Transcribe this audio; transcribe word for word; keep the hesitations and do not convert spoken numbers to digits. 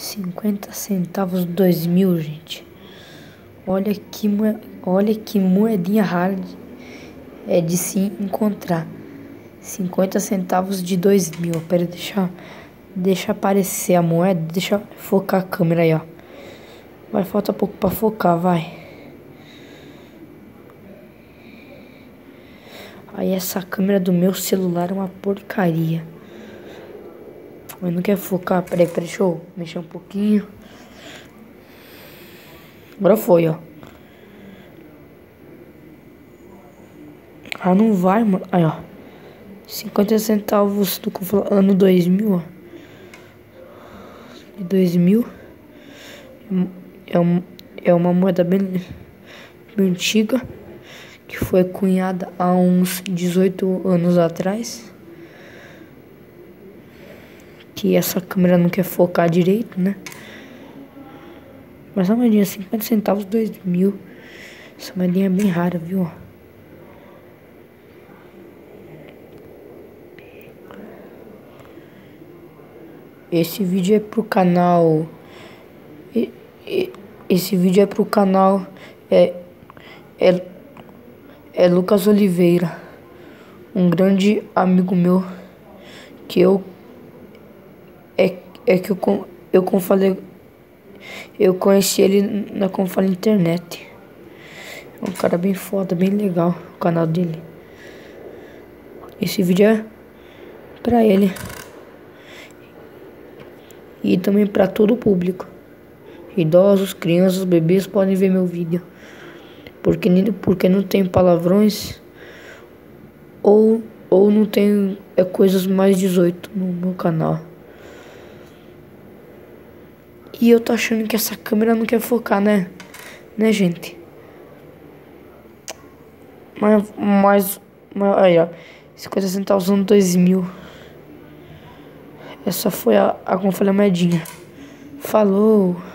cinquenta centavos dois mil, gente. Olha que, olha que moedinha rara de, é de se encontrar. cinquenta centavos de dois mil. Pera, deixa, deixa aparecer a moeda. Deixa focar a câmera aí, ó. Vai, falta pouco pra focar, vai. Aí essa câmera do meu celular é uma porcaria. Mas não quer focar. Peraí, peraí, deixa eu mexer um pouquinho. Agora foi, ó. Ah, não vai, mano. Aí, ó. cinquenta centavos do ano dois mil, ó. De dois mil. É, um, é uma moeda bem, bem antiga. Que foi cunhada há uns dezoito anos atrás. Que essa câmera não quer focar direito, né? Mas a moedinha cinquenta centavos, dois mil. Essa moedinha é bem rara, viu? Esse vídeo é pro canal... Esse vídeo é pro canal... É... É... É Lucas Oliveira. Um grande amigo meu. Que eu... É, é que eu... Eu como falei... Eu conheci ele na como falei internet. É um cara bem foda, bem legal o canal dele. Esse vídeo é pra ele. E também pra todo o público. Idosos, crianças, bebês podem ver meu vídeo. Porque, porque não tem palavrões. Ou, ou não tem é, coisas mais dezoito no meu canal. E eu tô achando que essa câmera não quer focar, né? Né, gente? Mas, mas, mas aí, ó. cinquenta centavos no dois mil. Essa foi a, a como eu falei, a moedinha. Falou.